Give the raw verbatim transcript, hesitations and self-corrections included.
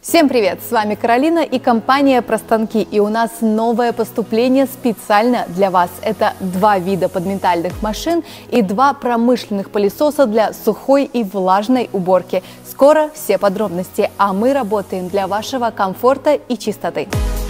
Всем привет! С вами Каролина и компания «Про станки». И у нас новое поступление специально для вас. Это два вида подметальных машин и два промышленных пылесоса для сухой и влажной уборки. Скоро все подробности, а мы работаем для вашего комфорта и чистоты.